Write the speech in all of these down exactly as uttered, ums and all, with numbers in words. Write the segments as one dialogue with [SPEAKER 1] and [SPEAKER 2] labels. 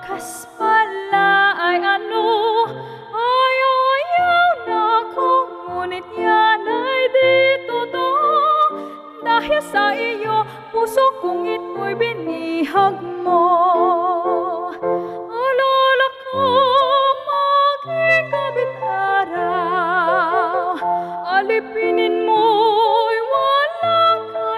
[SPEAKER 1] wakas pala ay ano, ayaw-ayaw na ako, ngunit yan ay di totoo. Dahil sa iyo, puso kong ito'y binihag mo. Alala ko maging gabi't araw, alipinin mo'y walang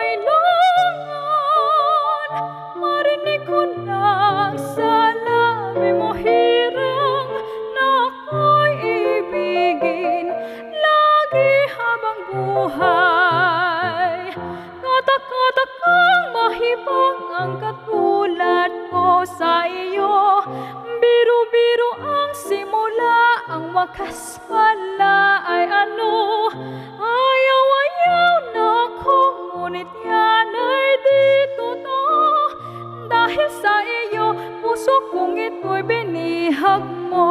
[SPEAKER 1] kailangan. Marinig ko lang sa labi mo hirang na ako'y ibigin lagi habang buhay. Katak-katakang mahibang ang katulad ko sa iyo. Biro-biro ang simula, ang wakas pala ay ano. Ayaw-ayaw na ako, ngunit yan ay di totoo. Dahil sa iyo, puso kong ito'y binihag mo.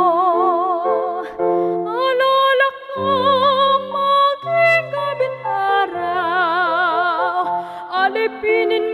[SPEAKER 1] Alala ko maging gabi't araw, alipinin